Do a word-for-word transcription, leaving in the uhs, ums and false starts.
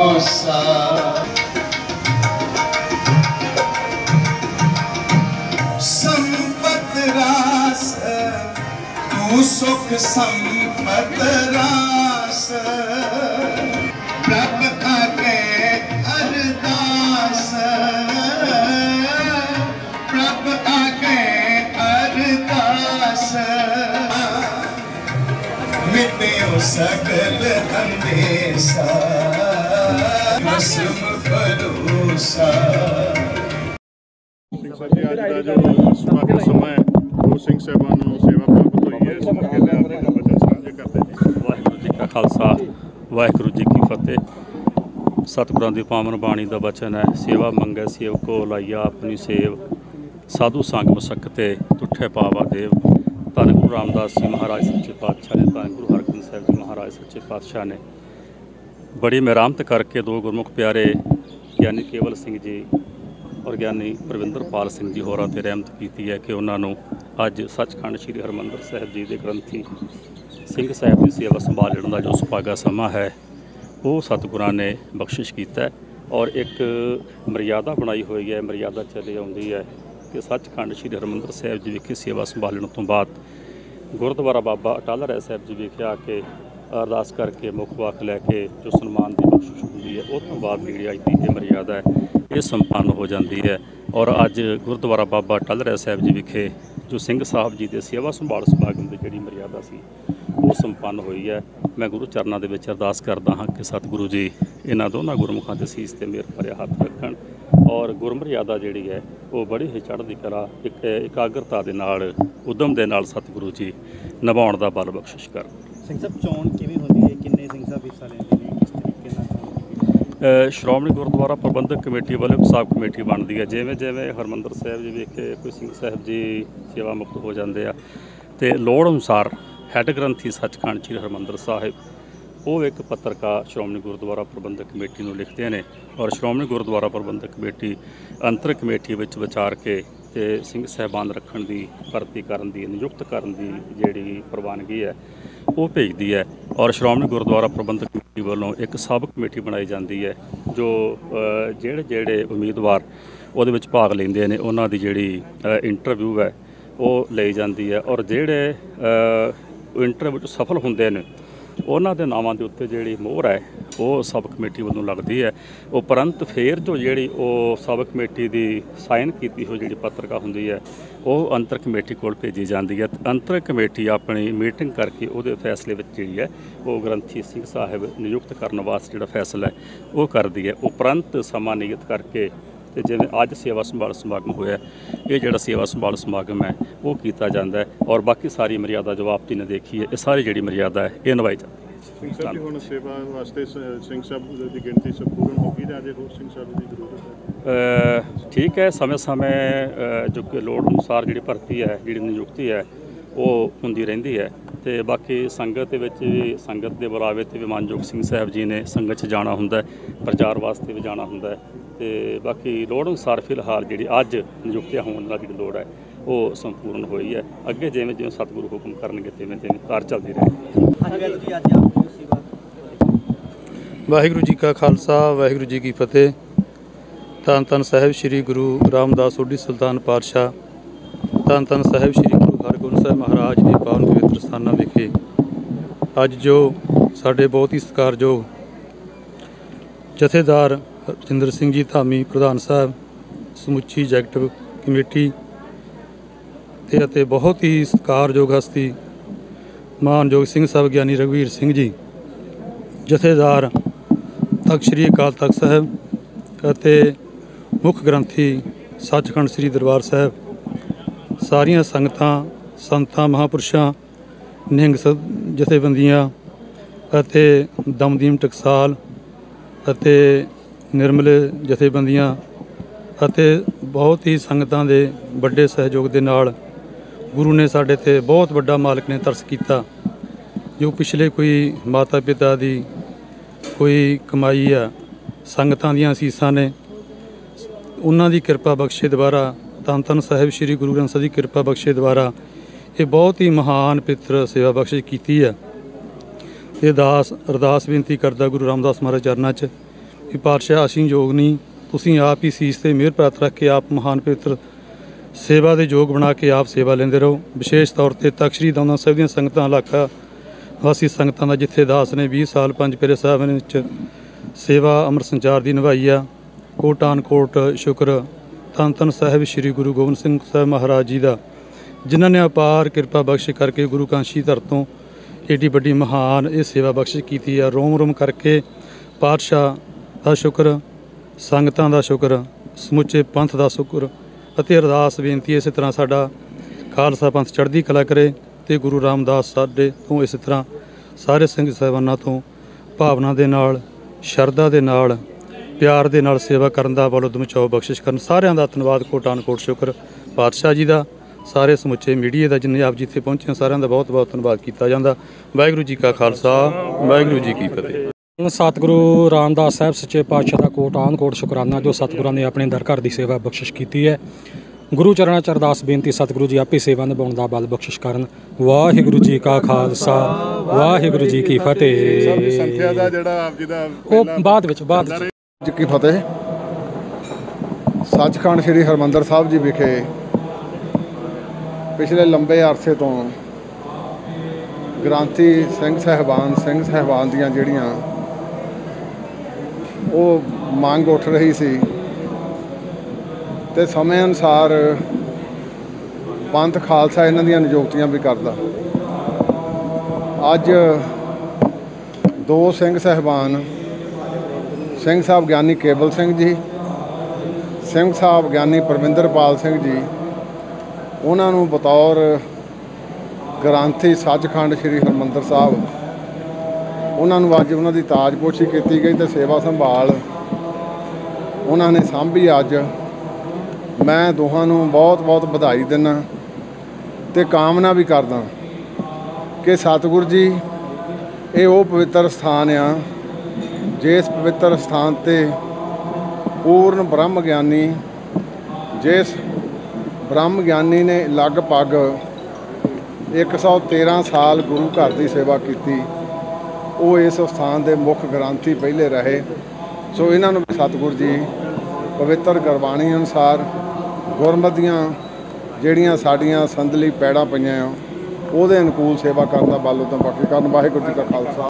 संपत रास तू सुख संपत रास प्रभ आके अरदास प्रभ आके अरदास मिट्यो सकल अंदेशा रस्म भरोसा। ਅੱਜ ਦਾ ਜੋ ਸਮਾਗਮ ਸਮਾਂ ਹੈ ਗੁਰੂ ਸਿੰਘ ਸਾਹਿਬਾਨ ਨੂੰ ਸੇਵਾ ਪ੍ਰਾਪਤ ਹੋਈ ਹੈ, ਇਸ ਮੌਕੇ ਤੇ ਆਪਣੇ ਬਚਨ ਸਾਂਝੇ ਕਰਦੇ ਜੀ। ਵਾਹਿਗੁਰੂ ਜੀ ਕਾ ਖਾਲਸਾ ਵਾਹਿਗੁਰੂ ਜੀ ਕੀ ਫਤਿਹ। ਸਤਿਗੁਰਾਂ ਦੀ ਪਾਵਨ ਬਾਣੀ ਦਾ ਬਚਨ ਹੈ, ਸੇਵਾ ਮੰਗੈ ਸੇਵਕੋ ਲਾਈਆ ਆਪਣੀ ਸੇਵ, ਸਾਧੂ ਸੰਗ ਮਸਕਤੇ ਤੁਠੇ ਪਾਵਾ ਦੇਵ। ਧੰਨ ਗੁਰੂ ਰਾਮਦਾਸ ਜੀ ਮਹਾਰਾਜ ਸੱਚੇ ਪਾਤਸ਼ਾਹ ਨੇ, ਧੰਨ ਗੁਰੂ ਹਰਗੋਬਿੰਦ ਸਾਹਿਬ ਜੀ ਮਹਾਰਾਜ ਸੱਚੇ ਪਾਤਸ਼ਾਹ ਨੇ ਬੜੀ ਮਿਹਰਮਤ ਕਰਕੇ ਦੋ ਗੁਰਮੁਖ ਪਿਆਰੇ ਗਿਆਨੀ ਕੇਵਲ ਸਿੰਘ ਜੀ ਔਰ ਗਿਆਨੀ ਪਰਵਿੰਦਰਪਾਲ ਸਿੰਘ ਜੀ ਹੋਰਾਂ 'ਤੇ ਰਹਿਮਤ ਕੀਤੀ ਹੈ ਕਿ ਉਹਨਾਂ ਨੂੰ ਅੱਜ ਸੱਚਖੰਡ ਸ੍ਰੀ ਹਰਿਮੰਦਰ ਸਾਹਿਬ ਜੀ ਦੇ ਗ੍ਰੰਥੀ ਸਿੰਘ ਸਾਹਿਬ ਦੀ ਸੇਵਾ ਸੰਭਾਲਣ ਦਾ ਜੋ ਸੁਭਾਗਾ ਸਮਾਂ ਹੈ ਉਹ ਸਤਿਗੁਰਾਂ ਨੇ ਬਖਸ਼ਿਸ਼ ਕੀਤਾ ਔਰ ਇੱਕ ਮਰਿਆਦਾ ਬਣਾਈ ਹੋਈ ਹੈ, ਮਰਿਆਦਾ ਚੱਲੀ ਆਉਂਦੀ ਹੈ ਕਿ ਸੱਚਖੰਡ ਸ੍ਰੀ ਹਰਿਮੰਦਰ ਸਾਹਿਬ ਜੀ ਵਿਖੇ ਸੇਵਾ ਸੰਭਾਲਣ ਤੋਂ ਬਾਅਦ ਗੁਰਦੁਆਰਾ ਬਾਬਾ ਅਟਲ ਰਾਏ ਸਾਹਿਬ ਜੀ ਵਿਖੇ ਆ ਕੇ ਅਰਦਾਸ ਕਰਕੇ ਮੁੱਖ ਵਾਕ ਲੈ ਕੇ ਜੋ ਸਨਮਾਨ ਦੀ ਬਖਸ਼ਿਸ਼ ਹੁੰਦੀ ਹੈ, ਉਸ ਤੋਂ ਬਾਅਦ ਜਿਹੜੀ ਅੱਜ ਦੀ ਇਹ ਮਰਿਆਦਾ ਹੈ ਇਹ ਸੰਪੰਨ ਹੋ ਜਾਂਦੀ ਹੈ। ਔਰ ਅੱਜ ਗੁਰਦੁਆਰਾ ਬਾਬਾ ਅਟਲ ਰਾਏ ਸਾਹਿਬ ਜੀ ਵਿਖੇ ਜੋ ਸਿੰਘ ਸਾਹਿਬ ਜੀ ਦੇ ਸੇਵਾ ਸੰਭਾਲ ਸਮਾਗਮ ਦੀ ਜਿਹੜੀ ਮਰਿਆਦਾ ਸੀ ਉਹ ਸੰਪੰਨ ਹੋਈ ਹੈ। ਮੈਂ ਗੁਰੂ ਚਰਨਾਂ ਦੇ ਵਿੱਚ ਅਰਦਾਸ ਕਰਦਾ ਹਾਂ ਕਿ ਸਤਿਗੁਰੂ ਜੀ ਇਹਨਾਂ ਦੋਨਾਂ ਗੁਰਮੁਖਾਂ ਦੇ ਸੀਸ 'ਤੇ ਮਿਹਰ ਭਰਿਆ ਹੱਥ ਰੱਖਣ ਔਰ ਗੁਰਮਰਿਆਦਾ ਜਿਹੜੀ ਹੈ ਉਹ ਬੜੀ ਹੀ ਚੜ੍ਹਦੀ ਕਲਾ ਇੱਕ ਇਕਾਗਰਤਾ ਦੇ ਨਾਲ ਉਦਮ ਦੇ ਨਾਲ ਸਤਿਗੁਰੂ ਜੀ ਨਿਭਾਉਣ ਦਾ ਬਲ ਬਖਸ਼ਿਸ਼ ਕਰਨ। ਸਿੰਘ ਸਾਹਿਬ ਚੋਣ ਕਿਵੇਂ ਹੁੰਦੀ ਹੈ, ਕਿੰਨੇ ਸਿੰਘ ਸਾਹਿਬ ਹਿੱਸਾ ਲੈਂਦੇ ਨੇ, ਕਿਸ ਤਰੀਕੇ ਨਾਲ ਚੋਣ? ਸ਼੍ਰੋਮਣੀ ਗੁਰਦੁਆਰਾ ਪ੍ਰਬੰਧਕ ਕਮੇਟੀ ਵੱਲੋਂ ਇੱਕ ਸਾਬ ਕਮੇਟੀ ਬਣਦੀ ਹੈ। ਜਿਵੇਂ ਜਿਵੇਂ ਹਰਿਮੰਦਰ ਸਾਹਿਬ ਜੀ ਵਿਖੇ ਕੋਈ ਸਿੰਘ ਸਾਹਿਬ ਜੀ ਸੇਵਾ ਮੁਕਤ ਹੋ ਜਾਂਦੇ ਆ ਅਤੇ ਲੋੜ ਅਨੁਸਾਰ ਹੈੱਡ ਗ੍ਰੰਥੀ ਸੱਚਖੰਡ ਸ੍ਰੀ ਹਰਿਮੰਦਰ ਸਾਹਿਬ ਉਹ ਇੱਕ ਪੱਤਰਕਾਰ ਸ਼੍ਰੋਮਣੀ ਗੁਰਦੁਆਰਾ ਪ੍ਰਬੰਧਕ ਕਮੇਟੀ ਨੂੰ ਲਿਖਦੇ ਨੇ ਔਰ ਸ਼੍ਰੋਮਣੀ ਗੁਰਦੁਆਰਾ ਪ੍ਰਬੰਧਕ ਕਮੇਟੀ ਅੰਤਰ ਕਮੇਟੀ ਵਿੱਚ ਵਿਚਾਰ ਕੇ ਅਤੇ ਸਿੰਘ ਸਾਹਿਬਾਨ ਰੱਖਣ ਦੀ ਭਰਤੀ ਕਰਨ ਦੀ ਨਿਯੁਕਤ ਕਰਨ ਦੀ ਜਿਹੜੀ ਪ੍ਰਵਾਨਗੀ ਹੈ ਉਹ ਭੇਜਦੀ ਹੈ ਔਰ ਸ਼੍ਰੋਮਣੀ ਗੁਰਦੁਆਰਾ ਪ੍ਰਬੰਧਕ ਕਮੇਟੀ ਵੱਲੋਂ ਇੱਕ ਸਬ ਕਮੇਟੀ ਬਣਾਈ ਜਾਂਦੀ ਹੈ ਜੋ ਜਿਹੜੇ ਜਿਹੜੇ ਉਮੀਦਵਾਰ ਉਹਦੇ ਵਿੱਚ ਭਾਗ ਲੈਂਦੇ ਨੇ ਉਹਨਾਂ ਦੀ ਜਿਹੜੀ ਇੰਟਰਵਿਊ ਹੈ ਉਹ ਲਈ ਜਾਂਦੀ ਹੈ ਔਰ ਜਿਹੜੇ ਇੰਟਰਵਿਊ 'ਚ ਸਫਲ ਹੁੰਦੇ ਨੇ ਉਹਨਾਂ ਦੇ ਨਾਵਾਂ ਦੇ ਉੱਤੇ ਜਿਹੜੀ ਮੋਹਰ ਹੈ ਉਹ ਸਬ ਕਮੇਟੀ ਵੱਲੋਂ ਲੱਗਦੀ ਹੈ। ਉਪਰੰਤ ਫਿਰ ਜੋ ਜਿਹੜੀ ਉਹ ਸਬ ਕਮੇਟੀ ਦੀ ਸਾਈਨ ਕੀਤੀ ਹੋਈ ਜਿਹੜੀ ਪੱਤਰਕਾ ਹੁੰਦੀ ਹੈ ਉਹ ਅੰਤਰ ਕਮੇਟੀ ਕੋਲ ਭੇਜੀ ਜਾਂਦੀ ਹੈ। ਅੰਤਰ ਕਮੇਟੀ ਆਪਣੀ ਮੀਟਿੰਗ ਕਰਕੇ ਉਹਦੇ ਫੈਸਲੇ ਵਿੱਚ ਜਿਹੜੀ ਹੈ ਉਹ ਗ੍ਰੰਥੀ ਸਿੰਘ ਸਾਹਿਬ ਨਿਯੁਕਤ ਕਰਨ ਵਾਸਤੇ ਜਿਹੜਾ ਫੈਸਲਾ ਹੈ ਉਹ ਕਰਦੀ ਹੈ। ਉਪਰੰਤ ਸਮਾਂ ਨਿਯਤ ਕਰਕੇ ਅਤੇ ਜਿਵੇਂ ਅੱਜ ਸੇਵਾ ਸੰਭਾਲ ਸਮਾਗਮ ਹੋਇਆ ਇਹ ਜਿਹੜਾ ਸੇਵਾ ਸੰਭਾਲ ਸਮਾਗਮ ਹੈ ਉਹ ਕੀਤਾ ਜਾਂਦਾ ਹੈ ਔਰ ਬਾਕੀ ਸਾਰੀ ਮਰਿਆਦਾ ਜੋ ਆਪ ਜੀ ਨੇ ਦੇਖੀ ਹੈ ਇਹ ਸਾਰੀ ਜਿਹੜੀ ਮਰਿਆਦਾ ਹੈ ਇਹ ਨਿਭਾਈ ਜਾਂਦੀ ਹੈ। ਸਿੰਘ ਸਾਹਿਬ ਹੁਣ ਸੇਵਾ ਵਾਸਤੇ ਸਿੰਘ ਸਾਹਿਬ ਦੀ ਗਿਣਤੀ ਸੰਪੂਰਨ ਹੋ ਗਈ ਜਾਂ ਅਜੇ ਹੋਰ ਸਿੰਘ ਸਾਹਿਬ ਦੀ ਜ਼ਰੂਰਤ ਹੈ? ਠੀਕ ਹੈ, ਸਮੇਂ ਸਮੇਂ ਜੋ ਕਿ ਲੋੜ ਅਨੁਸਾਰ ਜਿਹੜੀ ਭਰਤੀ ਹੈ ਜਿਹੜੀ ਨਿਯੁਕਤੀ ਹੈ ਉਹ ਹੁੰਦੀ ਰਹਿੰਦੀ ਹੈ ਅਤੇ ਬਾਕੀ ਸੰਗਤ ਦੇ ਵਿੱਚ ਵੀ ਸੰਗਤ ਦੇ ਬੁਲਾਵੇ 'ਤੇ ਵੀ ਮਾਨਯੋਗ ਸਿੰਘ ਸਾਹਿਬ ਜੀ ਨੇ ਸੰਗਤ 'ਚ ਜਾਣਾ ਹੁੰਦਾ ਪ੍ਰਚਾਰ ਵਾਸਤੇ ਵੀ ਜਾਣਾ ਹੁੰਦਾ ਅਤੇ ਬਾਕੀ ਲੋੜ ਅਨੁਸਾਰ ਫਿਲਹਾਲ ਜਿਹੜੀ ਅੱਜ ਨਿਯੁਕਤੀਆਂ ਹੋਣ ਦਾ ਜਿਹੜੀ ਲੋੜ ਹੈ ਉਹ ਸੰਪੂਰਨ ਹੋਈ ਹੈ। ਅੱਗੇ ਜਿਵੇਂ ਜਿਵੇਂ ਸਤਿਗੁਰੂ ਹੁਕਮ ਕਰਨਗੇ ਤਿਵੇਂ ਤਿਵੇਂ ਕਾਰ ਚੱਲਦੀ ਰਹੇਗੀ। ਵਾਹਿਗੁਰੂ ਜੀ ਕਾ ਖਾਲਸਾ ਵਾਹਿਗੁਰੂ ਜੀ ਕੀ ਫਤਿਹ। ਧੰਨ ਧੰਨ ਸਾਹਿਬ ਸ੍ਰੀ ਗੁਰੂ ਰਾਮਦਾਸ ਸੋਢੀ ਸੁਲਤਾਨ ਪਾਤਸ਼ਾਹ, ਧੰਨ ਧੰਨ ਸਾਹਿਬ ਸ੍ਰੀ ਗੁਰੂ ਹਰਗੋਬਿੰਦ ਸਾਹਿਬ ਮਹਾਰਾਜ ਦੇ ਪਾਵਨ ਪਵਿੱਤਰ ਸਥਾਨਾਂ ਵਿਖੇ ਅੱਜ ਜੋ ਸਾਡੇ ਬਹੁਤ ਹੀ ਸਤਿਕਾਰਯੋਗ ਜਥੇਦਾਰ ਰਜਿੰਦਰ ਸਿੰਘ ਜੀ ਧਾਮੀ ਪ੍ਰਧਾਨ ਸਾਹਿਬ, ਸਮੁੱਚੀ ਐਗਜ਼ੈਕਟਿਵ ਕਮੇਟੀ ਤੇ ਅਤੇ ਬਹੁਤ ਹੀ ਸਤਿਕਾਰਯੋਗ ਹਸਤੀ ਮਾਨਯੋਗ ਸਿੰਘ ਸਾਹਿਬ ਗਿਆਨੀ ਰਘਵੀਰ ਸਿੰਘ ਜੀ ਜਥੇਦਾਰ ਤਖ਼ਤ ਸ੍ਰੀ ਅਕਾਲ ਤਖ਼ਤ ਸਾਹਿਬ ਅਤੇ ਮੁੱਖ ਗ੍ਰੰਥੀ ਸੱਚਖੰਡ ਸ੍ਰੀ ਦਰਬਾਰ ਸਾਹਿਬ, ਸਾਰੀਆਂ ਸੰਗਤਾਂ ਸੰਤਾਂ ਮਹਾਂਪੁਰਸ਼ਾਂ ਨਿਹੰਗ ਜਥੇਬੰਦੀਆਂ ਅਤੇ ਦਮਦੀਮ ਟਕਸਾਲ ਅਤੇ ਨਿਰਮਲੇ ਜਥੇਬੰਦੀਆਂ ਅਤੇ ਬਹੁਤ ਹੀ ਸੰਗਤਾਂ ਦੇ ਵੱਡੇ ਸਹਿਯੋਗ ਦੇ ਨਾਲ ਗੁਰੂ ਨੇ ਸਾਡੇ 'ਤੇ ਬਹੁਤ ਵੱਡਾ ਮਾਲਕ ਨੇ ਤਰਸ ਕੀਤਾ। ਜੋ ਪਿਛਲੇ ਕੋਈ ਮਾਤਾ ਪਿਤਾ ਦੀ ਕੋਈ ਕਮਾਈ ਆ ਸੰਗਤਾਂ ਦੀਆਂ ਅਸੀਸਾਂ ਨੇ ਉਹਨਾਂ ਦੀ ਕਿਰਪਾ ਬਖਸ਼ੇ ਦੁਆਰਾ ਧੰਨ ਧੰਨ ਸਾਹਿਬ ਸ੍ਰੀ ਗੁਰੂ ਗ੍ਰੰਥ ਸਾਹਿਬ ਦੀ ਕਿਰਪਾ ਬਖਸ਼ੇ ਦੁਆਰਾ ਇਹ ਬਹੁਤ ਹੀ ਮਹਾਨ ਪਿੱਤਰ ਸੇਵਾ ਬਖਸ਼ਿਸ਼ ਕੀਤੀ ਹੈ। ਇਹ ਦਾਸ ਅਰਦਾਸ ਬੇਨਤੀ ਕਰਦਾ ਗੁਰੂ ਰਾਮਦਾਸ ਮਹਾਰਾਜ ਚਰਨਾਂ 'ਚ ਵੀ ਪਾਤਸ਼ਾਹ ਅਸੀਂ ਯੋਗ ਨਹੀਂ, ਤੁਸੀਂ ਆਪ ਹੀ ਸੀਸ ਤੇ ਮਿਹਰ ਪ੍ਰਾਪਤ ਰੱਖ ਕੇ ਆਪ ਮਹਾਨ ਪਵਿੱਤਰ ਸੇਵਾ ਦੇ ਯੋਗ ਬਣਾ ਕੇ ਆਪ ਸੇਵਾ ਲੈਂਦੇ ਰਹੋ। ਵਿਸ਼ੇਸ਼ ਤੌਰ ਤੇ ਤਖ਼ਤ ਸ੍ਰੀ ਦਮਦਮਾ ਸਾਹਿਬ ਦੀਆਂ ਸੰਗਤਾਂ, ਇਲਾਕਾ ਵਾਸੀ ਸੰਗਤਾਂ ਦਾ ਜਿੱਥੇ ਦਾਸ ਨੇ ਵੀਹ ਸਾਲ ਪੰਜ ਪਿਆਰੇ ਸਾਹਿਬਾਂ ਵਿੱਚ ਸੇਵਾ ਅੰਮ੍ਰਿਤ ਸੰਚਾਰ ਦੀ ਨਿਭਾਈ ਆ, ਕੋਟਾਨ ਕੋਟ ਸ਼ੁਕਰ ਧੰਨ ਧੰਨ ਸਾਹਿਬ ਸ੍ਰੀ ਗੁਰੂ ਗੋਬਿੰਦ ਸਿੰਘ ਸਾਹਿਬ ਮਹਾਰਾਜ ਜੀ ਦਾ, ਜਿਨ੍ਹਾਂ ਨੇ ਅਪਾਰ ਕਿਰਪਾ ਬਖਸ਼ ਕਰਕੇ ਗੁਰੂ ਕਾਂਸ਼ੀ ਧਰ ਤੋਂ ਏਡੀ ਵੱਡੀ ਮਹਾਨ ਇਹ ਸੇਵਾ ਬਖਸ਼ਿਸ਼ ਕੀਤੀ ਆ। ਰੋਮ ਰੋਮ ਕਰਕੇ ਪਾਤਸ਼ਾਹ ਦਾ ਸ਼ੁਕਰ, ਸੰਗਤਾਂ ਦਾ ਸ਼ੁਕਰ, ਸਮੁੱਚੇ ਪੰਥ ਦਾ ਸ਼ੁਕਰ ਅਤੇ ਅਰਦਾਸ ਬੇਨਤੀ ਇਸੇ ਤਰ੍ਹਾਂ ਸਾਡਾ ਖਾਲਸਾ ਪੰਥ ਚੜ੍ਹਦੀ ਕਲਾ ਕਰੇ ਅਤੇ ਗੁਰੂ ਰਾਮਦਾਸ ਸਾਡੇ ਤੋਂ ਇਸੇ ਤਰ੍ਹਾਂ ਸਾਰੇ ਸਿੰਘ ਸਾਹਿਬਾਨਾਂ ਤੋਂ ਭਾਵਨਾ ਦੇ ਨਾਲ, ਸ਼ਰਧਾ ਦੇ ਨਾਲ, ਪਿਆਰ ਦੇ ਨਾਲ ਸੇਵਾ ਕਰਨ ਦਾ ਬਲ ਉਦਮ ਚਾਓ ਬਖਸ਼ਿਸ਼ ਕਰਨ। ਸਾਰਿਆਂ ਦਾ ਧੰਨਵਾਦ, ਕੋਟਾਨ ਕੋਟ ਸ਼ੁਕਰ ਪਾਤਸ਼ਾਹ ਜੀ ਦਾ, ਸਾਰੇ ਸਮੁੱਚੇ ਮੀਡੀਆ ਦਾ, ਜਿੰਨੇ ਆਪ ਜਿੱਥੇ ਪਹੁੰਚੇ ਸਾਰਿਆਂ ਦਾ ਬਹੁਤ ਬਹੁਤ ਧੰਨਵਾਦ ਕੀਤਾ ਜਾਂਦਾ। ਵਾਹਿਗੁਰੂ ਜੀ ਕਾ ਖਾਲਸਾ, ਵਾਹਿਗੁਰੂ ਜੀ ਕੀ ਫਤਿਹ। ਸਤਿਗੁਰੂ ਰਾਮਦਾਸ ਸਾਹਿਬ ਸੱਚੇ ਪਾਤਸ਼ਾਹ ਦਾ ਕੋਟਾਨ ਕੋਟ ਸ਼ੁਕਰਾਨਾ, ਜੋ ਸਤਿਗੁਰਾਂ ਨੇ ਆਪਣੇ ਦਰ ਘਰ ਦੀ ਸੇਵਾ ਬਖਸ਼ਿਸ਼ ਕੀਤੀ ਹੈ। ਗੁਰੂ ਚਰਨਾਂ 'ਚ ਅਰਦਾਸ ਬੇਨਤੀ, ਸਤਿਗੁਰੂ ਜੀ ਆਪੇ ਸੇਵਾ ਨਿਭਾਉਣ ਦਾ ਬਲ ਬਖਸ਼ਿਸ਼ ਕਰਨ। ਵਾਹਿਗੁਰੂ ਜੀ ਕਾ ਖਾਲਸਾ, ਵਾਹਿਗੁਰੂ ਜੀ ਕੀ ਫਤਿਹ। ਸੰਖਿਆ ਦਾ ਜਿਹੜਾ ਆਪ ਜੀ ਦਾ ਉਹ ਬਾਅਦ ਵਿੱਚ ਬਾਅਦ ਵਿੱਚ ਜੀ ਕੀ ਫਤਿਹ। ਸੱਚਖੰਡ ਸ੍ਰੀ ਹਰਿਮੰਦਰ ਸਾਹਿਬ ਜੀ ਵਿਖੇ ਪਿਛਲੇ ਲੰਬੇ ਅਰਸੇ ਤੋਂ ਗ੍ਰੰਥੀ ਸਿੰਘ ਸਾਹਿਬਾਨ ਸਿੰਘ ਸਾਹਿਬਾਨ ਦੀਆਂ ਜਿਹੜੀਆਂ ਉਹ ਮੰਗ ਉੱਠ ਰਹੀ ਸੀ ਤੇ ਸਮੇਂ ਅਨੁਸਾਰ ਪੰਥ ਖਾਲਸਾ ਇਹਨਾਂ ਦੀਆਂ ਨਿਯੁਕਤੀਆਂ ਵੀ ਕਰਦਾ। ਅੱਜ ਦੋ ਸਿੰਘ ਸਾਹਿਬਾਨ, ਸਿੰਘ ਸਾਹਿਬ ਗਿਆਨੀ ਕੇਵਲ ਸਿੰਘ ਜੀ, ਸਿੰਘ ਸਾਹਿਬ ਗਿਆਨੀ ਪਰਵਿੰਦਰਪਾਲ ਸਿੰਘ ਜੀ, ਉਹਨਾਂ ਨੂੰ ਬਤੌਰ ਗ੍ਰੰਥੀ ਸੱਚਖੰਡ ਸ੍ਰੀ ਹਰਿਮੰਦਰ ਸਾਹਿਬ ਉਹਨਾਂ ਨੂੰ ਅੱਜ ਉਹਨਾਂ ਦੀ ਤਾਜਪੋਸ਼ੀ ਕੀਤੀ ਗਈ ਤੇ ਸੇਵਾ ਸੰਭਾਲ ਉਹਨਾਂ ਨੇ ਸਾਂਭੀ। ਅੱਜ ਮੈਂ ਦੋਹਾਂ ਨੂੰ ਬਹੁਤ ਬਹੁਤ ਵਧਾਈ ਦਿੰਦਾ ਤੇ ਕਾਮਨਾ ਵੀ ਕਰਦਾ ਕਿ ਸਤਿਗੁਰੂ ਜੀ ਇਹ ਉਹ ਪਵਿੱਤਰ ਸਥਾਨ ਆ ਜਿਸ ਪਵਿੱਤਰ ਸਥਾਨ ਤੇ ਪੂਰਨ ਬ੍ਰਹਮ ਗਿਆਨੀ, ਜਿਸ ਬ੍ਰਹਮ ਗਿਆਨੀ ਨੇ ਲਗਭਗ ਇੱਕ ਸੌ ਤੇਰ੍ਹਾਂ ਸਾਲ ਗੁਰੂ ਘਰ ਦੀ ਸੇਵਾ ਕੀਤੀ, ਉਹ ਇਸ ਸਥਾਨ ਦੇ ਮੁੱਖ ਗ੍ਰੰਥੀ ਪਹਿਲੇ ਰਹੇ। ਸੋ ਇਹਨਾਂ ਨੂੰ ਸਤਿਗੁਰੂ ਜੀ ਪਵਿੱਤਰ ਗੁਰਬਾਣੀ ਅਨੁਸਾਰ ਗੁਰਮਤਿ ਦੀਆਂ ਜਿਹੜੀਆਂ ਸਾਡੀਆਂ ਸੰਦਲੀ ਪੈੜਾਂ ਪਈਆਂ ਆ ਉਹਦੇ ਅਨੁਕੂਲ ਸੇਵਾ ਕਰਨ ਦਾ ਬਲ ਉਦੋਂ ਬਾਕੀ ਕਰਨ। ਵਾਹਿਗੁਰੂ ਜੀ ਕਾ ਖਾਲਸਾ।